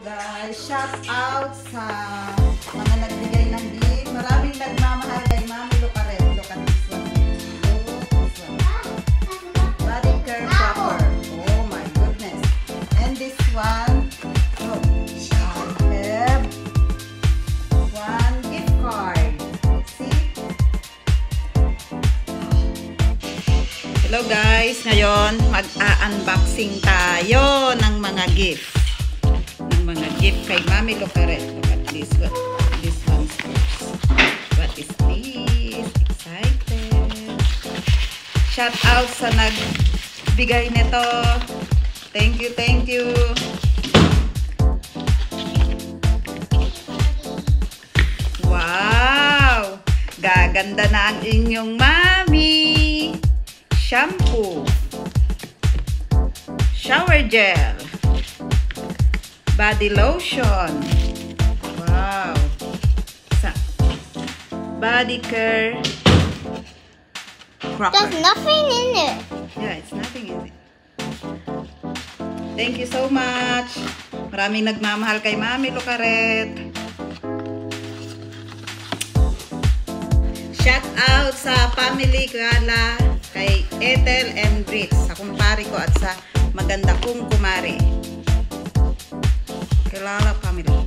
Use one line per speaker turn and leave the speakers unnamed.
Guys, shout out sa mga nagbigay ng gift. Maraming nagmamahal kay Mami Lucaret. Look at this one. Oh, this one. Body care proper. Oh my goodness. And this one. Oh, I have one gift card. See? Hello guys. Ngayon, mag-unboxing tayo ng mga gift. Mga gift kay Mami Lucaret. Look at this one. This one's first. What is this? Excited. Shout out sa nagbigay nito. Thank you, thank you. Wow! Gaganda na ang inyong mami. Shampoo. Shower gel. Body lotion. Wow. Body care. Proper.
There's nothing in it.
Yeah, it's nothing in it. Thank you so much. Maraming nagmamahal kay Mami Lucaret. Shout out sa family Gala, kay Ethel and Brits, sa kumpare ko at sa maganda kong kumare. Kilala family.